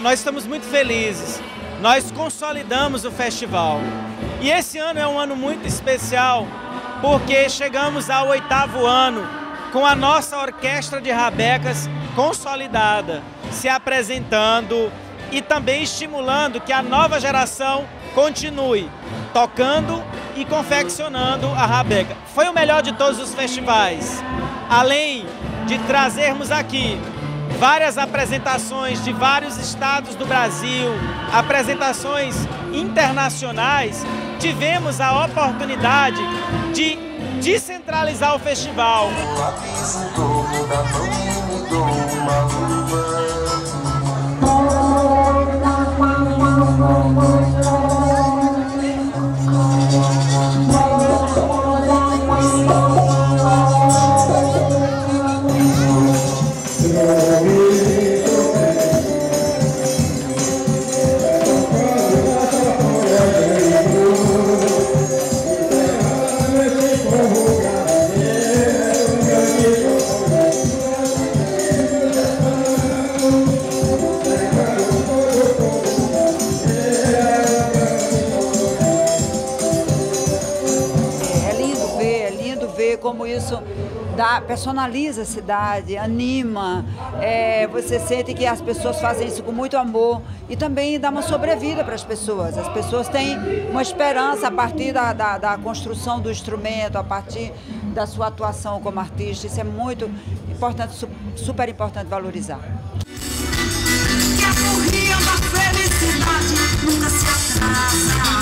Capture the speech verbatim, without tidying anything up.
nós estamos muito felizes. Nós consolidamos o festival. E esse ano é um ano muito especial, porque chegamos ao oitavo ano com a nossa orquestra de rabecas consolidada, se apresentando e também estimulando que a nova geração continue tocando e confeccionando a rabeca. Foi o melhor de todos os festivais. Além de trazermos aqui várias apresentações de vários estados do Brasil, apresentações internacionais, tivemos a oportunidade de descentralizar o festival. Como isso dá, personaliza a cidade, anima, é, você sente que as pessoas fazem isso com muito amor e também dá uma sobrevida para as pessoas. As pessoas têm uma esperança a partir da, da, da construção do instrumento, a partir da sua atuação como artista. Isso é muito importante, super importante valorizar. Que a corrida da felicidade nunca se atrasa.